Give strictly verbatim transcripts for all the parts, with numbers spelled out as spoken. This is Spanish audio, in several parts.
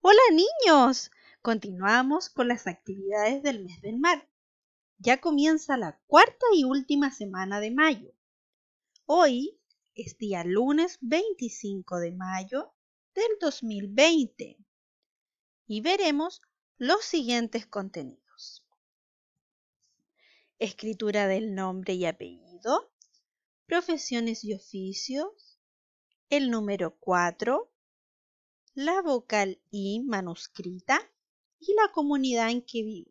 Hola niños, continuamos con las actividades del mes del mar. Ya comienza la cuarta y última semana de mayo. Hoy es día lunes veinticinco de mayo del dos mil veinte y veremos los siguientes contenidos. Escritura del nombre y apellido, profesiones y oficios, el número cuatro, la vocal I manuscrita y la comunidad en que vivo.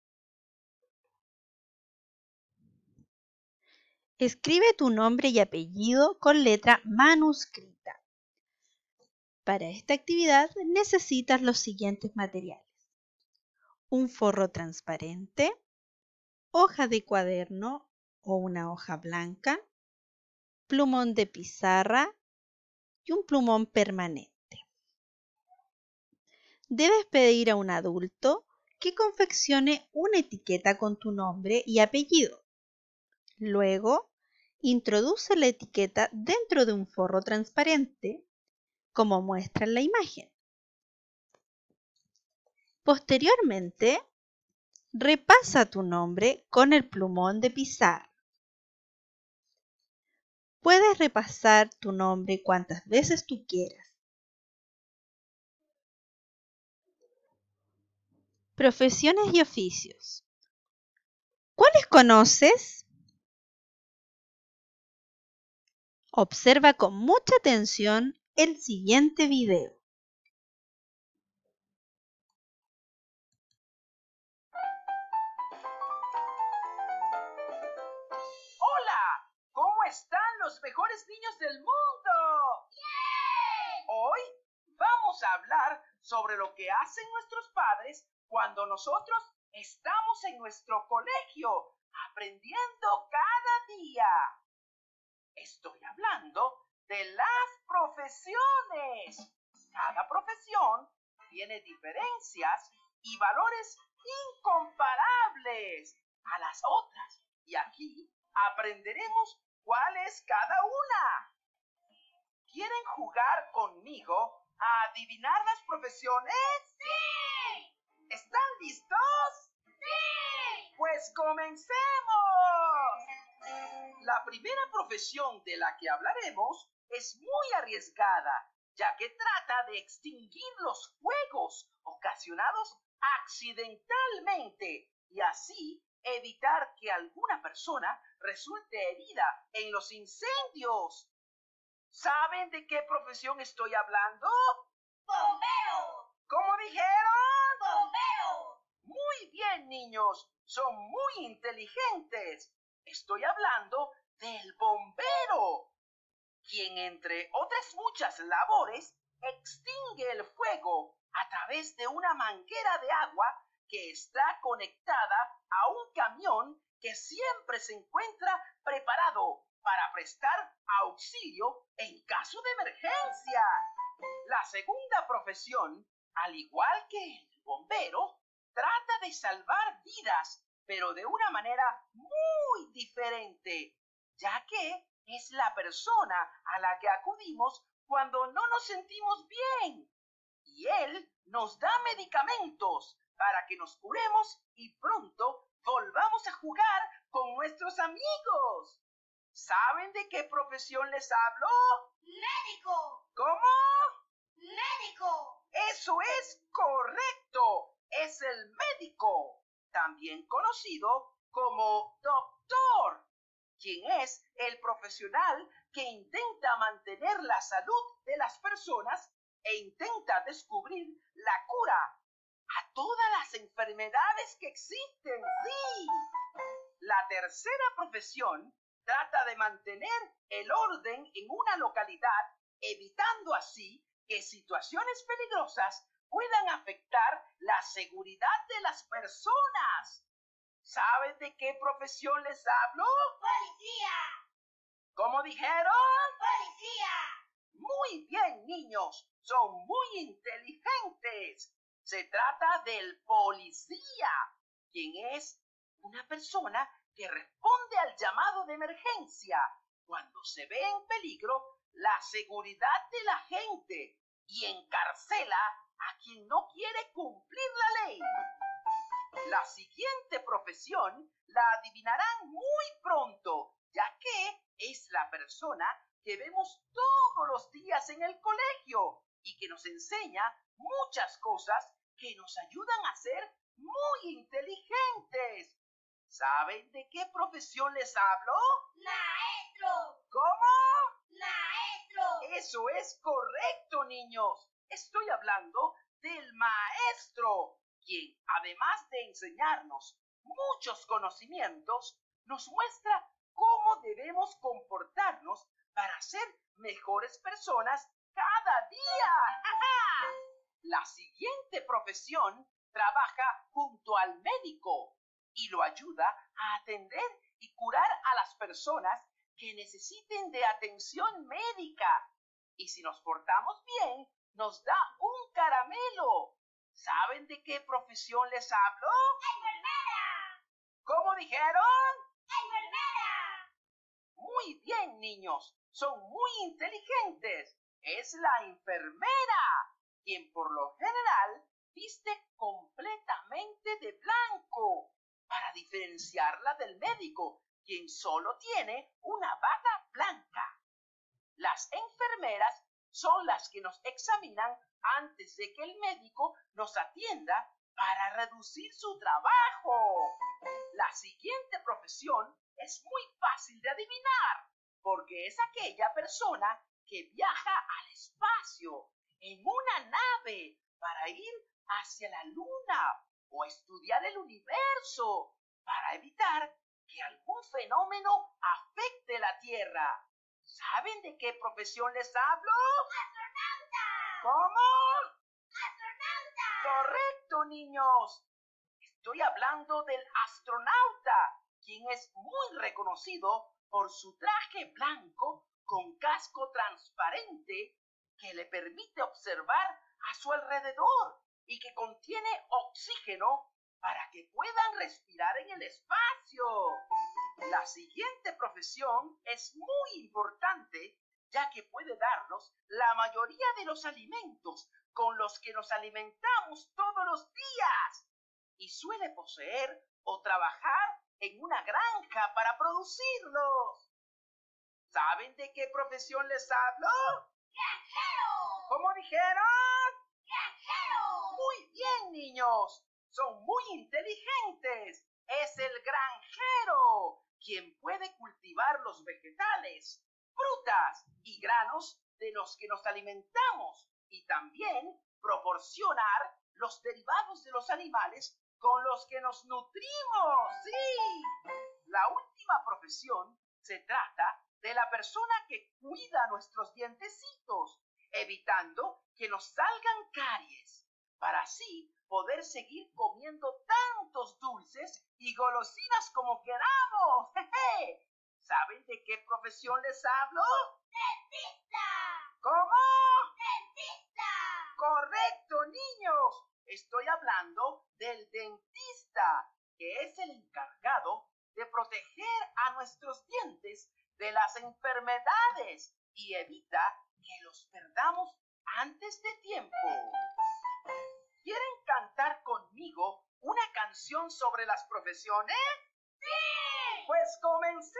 Escribe tu nombre y apellido con letra manuscrita. Para esta actividad necesitas los siguientes materiales: un forro transparente, hoja de cuaderno o una hoja blanca, plumón de pizarra y un plumón permanente. Debes pedir a un adulto que confeccione una etiqueta con tu nombre y apellido. Luego, introduce la etiqueta dentro de un forro transparente, como muestra en la imagen. Posteriormente, repasa tu nombre con el plumón de pizarra. Puedes repasar tu nombre cuantas veces tú quieras. Profesiones y oficios. ¿Cuáles conoces? Observa con mucha atención el siguiente video. ¡Hola! ¿Cómo están los mejores niños del mundo? ¡Yay! Hoy vamos a hablar sobre lo que hacen nuestros padres cuando nosotros estamos en nuestro colegio, aprendiendo cada día. Estoy hablando de las profesiones. Cada profesión tiene diferencias y valores incomparables a las otras. Y aquí aprenderemos cuál es cada una. ¿Quieren jugar conmigo a adivinar las profesiones? ¡Sí! ¿Están listos? ¡Sí! Pues comencemos. La primera profesión de la que hablaremos es muy arriesgada, ya que trata de extinguir los fuegos ocasionados accidentalmente y así evitar que alguna persona resulte herida en los incendios. ¿Saben de qué profesión estoy hablando? ¡Bombero! ¿Cómo dijeron? ¡Bombero! Muy bien, niños, son muy inteligentes. Estoy hablando del bombero, quien entre otras muchas labores extingue el fuego a través de una manguera de agua que está conectada a un camión que siempre se encuentra preparado para prestar auxilio en caso de emergencia. La segunda profesión, al igual que el bombero, trata de salvar vidas, pero de una manera muy diferente, ya que es la persona a la que acudimos cuando no nos sentimos bien. Y él nos da medicamentos para que nos curemos y pronto volvamos a jugar con nuestros amigos. ¿Saben de qué profesión les hablo? ¡Médico! ¿Cómo? ¡Médico! Eso es correcto. Es el médico, también conocido como doctor, quien es el profesional que intenta mantener la salud de las personas e intenta descubrir la cura a todas las enfermedades que existen. ¡Sí! La tercera profesión trata de mantener el orden en una localidad, evitando así que situaciones peligrosas puedan afectar la seguridad de las personas. ¿Saben de qué profesión les hablo? ¡Policía! ¿Cómo dijeron? ¡Policía! Muy bien, niños, son muy inteligentes. Se trata del policía, quien es una persona que responde al llamado de emergencia cuando se ve en peligro la seguridad de la gente y encarcela a quien no quiere cumplir la ley. La siguiente profesión la adivinarán muy pronto, ya que es la persona que vemos todos los días en el colegio y que nos enseña muchas cosas que nos ayudan a ser muy inteligentes. ¿Saben de qué profesión les hablo? ¡Maestro! ¿Cómo? ¡Maestro! Eso es correcto, niños. Estoy hablando del maestro, quien, además de enseñarnos muchos conocimientos, nos muestra cómo debemos comportarnos para ser mejores personas cada día. La siguiente profesión trabaja junto al médico y lo ayuda a atender y curar a las personas que necesiten de atención médica. Y si nos portamos bien, nos da un caramelo. ¿Saben de qué profesión les hablo? ¡Enfermera! ¿Cómo dijeron? ¡Enfermera! Muy bien, niños. Son muy inteligentes. Es la enfermera, quien por lo general viste completamente de blanco para diferenciarla del médico, quien solo tiene una bata blanca. Las enfermeras son las que nos examinan antes de que el médico nos atienda para reducir su trabajo. La siguiente profesión es muy fácil de adivinar, porque es aquella persona que viaja al espacio en una nave para ir hacia la luna o estudiar el universo para evitar que algún fenómeno afecte la Tierra. ¿Saben de qué profesión les hablo? ¡Astronauta! ¿Cómo? ¡Astronauta! Correcto, niños. Estoy hablando del astronauta, quien es muy reconocido por su traje blanco con casco transparente que le permite observar a su alrededor y que contiene oxígeno para que puedan respirar en el espacio. La siguiente profesión es muy importante, ya que puede darnos la mayoría de los alimentos con los que nos alimentamos todos los días y suele poseer o trabajar en una granja para producirlos. ¿Saben de qué profesión les hablo? ¡Granjero! ¿Cómo dijeron? ¡Granjero! Muy bien, niños. Son muy inteligentes. Es el granjero, quien puede cultivar los vegetales, frutas y granos de los que nos alimentamos y también proporcionar los derivados de los animales con los que nos nutrimos. ¡Sí! La última profesión se trata de la persona que cuida nuestros dientecitos, evitando que nos salgan caries, para así poder seguir comiendo tantos dulces y golosinas como queramos. ¡Jeje! ¿Saben de qué profesión les hablo? ¡Dentista! ¿Cómo? ¡Dentista! Correcto, niños. Estoy hablando del dentista, que es el encargado de proteger a nuestros dientes de las enfermedades y evita que los perdamos antes de tiempo. ¿Quieren cantar conmigo una canción sobre las profesiones? ¡Sí! Pues comencemos.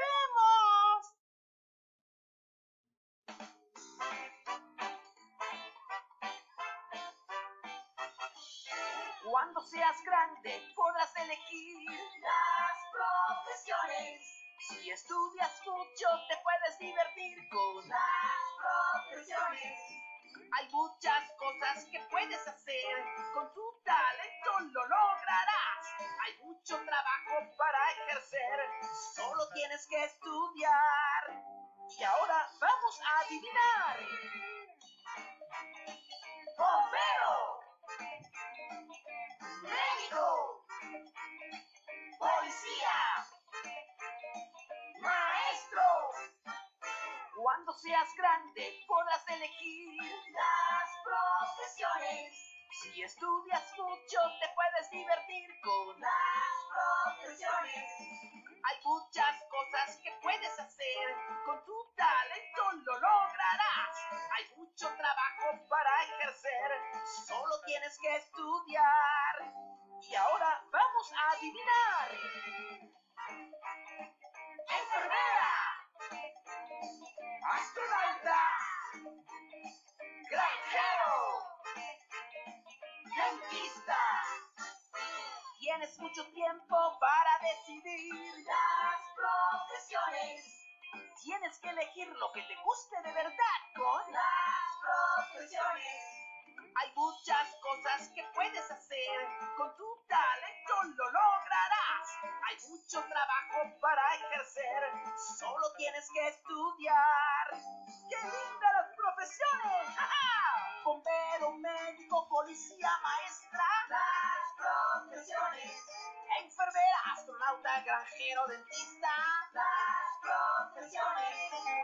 Cuando seas grande podrás elegir Las profesiones. Si estudias mucho te puedes divertir con Las profesiones. Hay muchas cosas que puedes hacer, con tu talento lo lograrás. Hay mucho trabajo para ejercer, solo tienes que estudiar. Y ahora vamos a adivinar. ¡Bombero! ¡Médico! ¡Policía! ¡Maestro! Cuando seas grande podrás elegir Las profesiones. Si estudias mucho te puedes divertir con Las profesiones. Hay muchas cosas que puedes hacer, con tu talento lo lograrás. Hay mucho trabajo para ejercer. tienes que estudiar. Y ahora vamos a adivinar. Enfermera. Astronauta. Granjero. Dentista. Tienes mucho tiempo para decidir. Las profesiones. Tienes que elegir lo que te guste de verdad con Las profesiones. Hay muchas cosas que puedes hacer. Con tu talento lo lograrás. Hay mucho trabajo para ejercer. Solo tienes que estudiar. ¡Qué lindas las profesiones! ¡Ja, ja! Bombero, médico, policía, maestra. Las profesiones. Enfermera, astronauta, granjero, dentista. Las profesiones.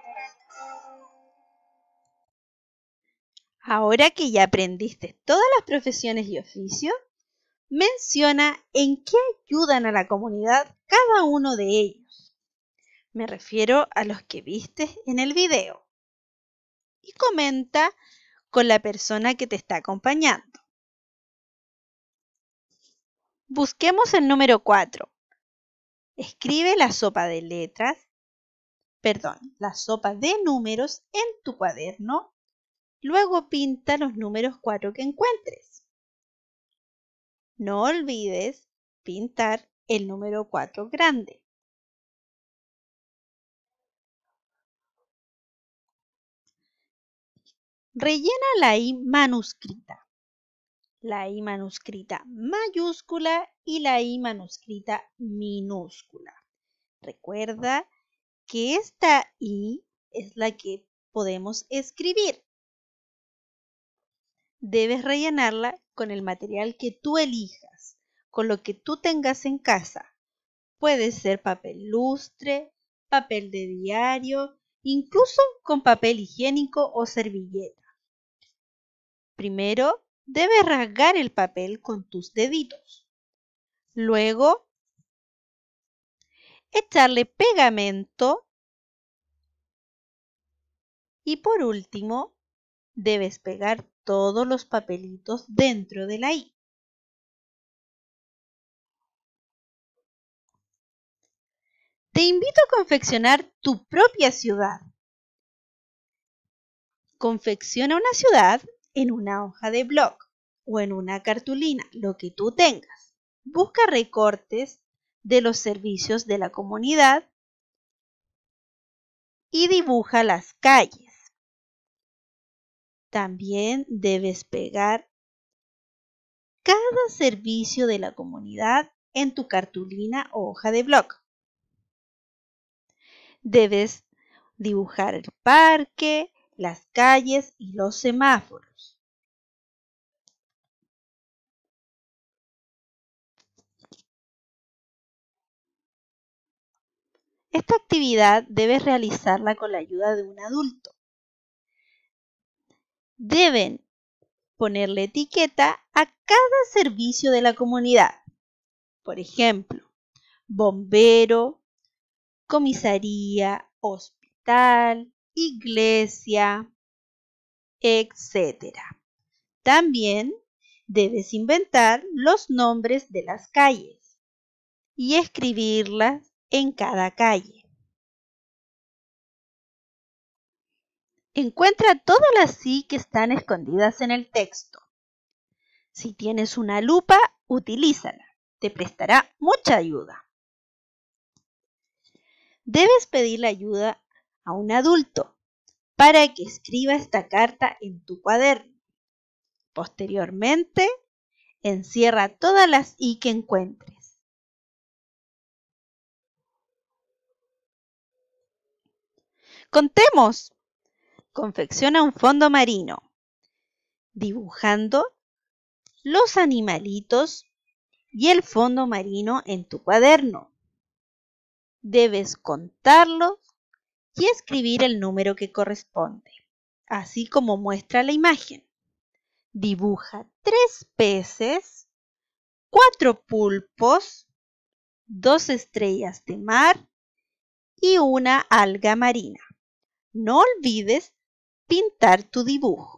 Ahora que ya aprendiste todas las profesiones y oficios, menciona en qué ayudan a la comunidad cada uno de ellos. Me refiero a los que viste en el video. Y comenta con la persona que te está acompañando. Busquemos el número cuatro. Escribe la sopa de letras, perdón, la sopa de números en tu cuaderno. Luego pinta los números cuatro que encuentres. No olvides pintar el número cuatro grande. Rellena la I manuscrita. La I manuscrita mayúscula y la I manuscrita minúscula. Recuerda que esta I es la que podemos escribir. Debes rellenarla con el material que tú elijas, con lo que tú tengas en casa. Puede ser papel lustre, papel de diario, incluso con papel higiénico o servilleta. Primero, debes rasgar el papel con tus deditos. Luego, echarle pegamento. Y por último, debes pegar todos los papelitos dentro de la I. Te invito a confeccionar tu propia ciudad. Confecciona una ciudad en una hoja de blog o en una cartulina, lo que tú tengas. Busca recortes de los servicios de la comunidad y dibuja las calles. También debes pegar cada servicio de la comunidad en tu cartulina o hoja de blog. Debes dibujar el parque, las calles y los semáforos. Esta actividad debes realizarla con la ayuda de un adulto. Deben ponerle etiqueta a cada servicio de la comunidad. Por ejemplo, bombero, comisaría, hospital, iglesia, etcétera. También debes inventar los nombres de las calles y escribirlas en cada calle. Encuentra todas las I que están escondidas en el texto. Si tienes una lupa, utilízala. Te prestará mucha ayuda. Debes pedirle ayuda a un adulto para que escriba esta carta en tu cuaderno. Posteriormente, encierra todas las I que encuentres. Contemos. Confecciona un fondo marino, dibujando los animalitos y el fondo marino en tu cuaderno. Debes contarlos y escribir el número que corresponde, así como muestra la imagen. Dibuja tres peces, cuatro pulpos, dos estrellas de mar y una alga marina. No olvides pintar tu dibujo.